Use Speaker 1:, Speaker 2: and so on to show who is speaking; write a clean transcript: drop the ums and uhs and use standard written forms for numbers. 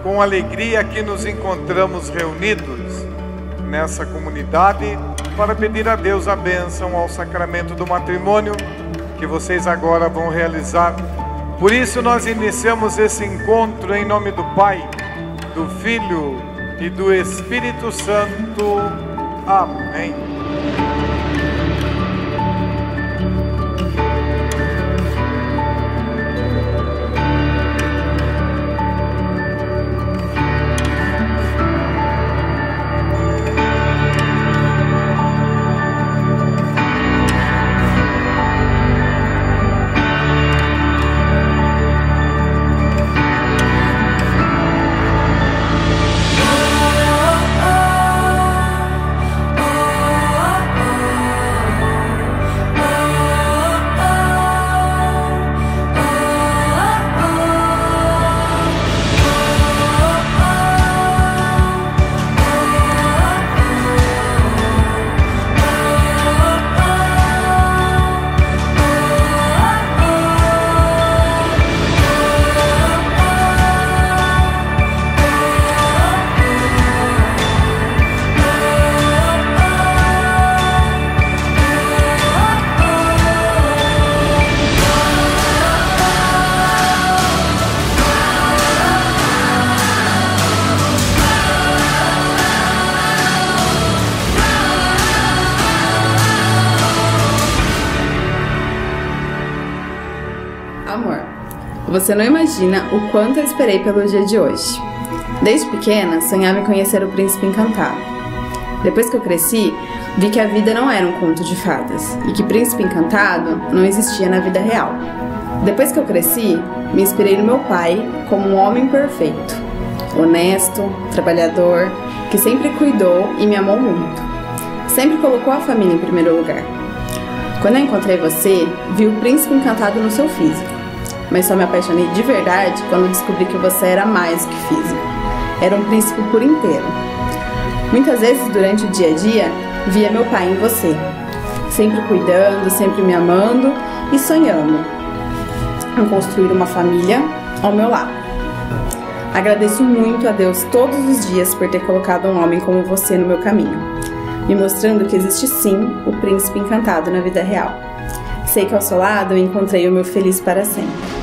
Speaker 1: com alegria que nos encontramos reunidos nessa comunidade para pedir a Deus a bênção ao sacramento do matrimônio que vocês agora vão realizar. Por isso nós iniciamos esse encontro em nome do Pai, do Filho e do Espírito Santo. Amém.
Speaker 2: Amor, você não imagina o quanto eu esperei pelo dia de hoje. Desde pequena, sonhava em conhecer o príncipe encantado. Depois que eu cresci, vi que a vida não era um conto de fadas e que príncipe encantado não existia na vida real. Depois que eu cresci, me inspirei no meu pai como um homem perfeito, honesto, trabalhador, que sempre cuidou e me amou muito. Sempre colocou a família em primeiro lugar. Quando eu encontrei você, vi o príncipe encantado no seu físico. Mas só me apaixonei de verdade quando descobri que você era mais que físico. Era um príncipe por inteiro. Muitas vezes, durante o dia a dia, via meu pai em você. Sempre cuidando, sempre me amando e sonhando em construir uma família ao meu lado. Agradeço muito a Deus todos os dias por ter colocado um homem como você no meu caminho, me mostrando que existe sim o príncipe encantado na vida real. Sei que ao seu lado eu encontrei o meu feliz para sempre.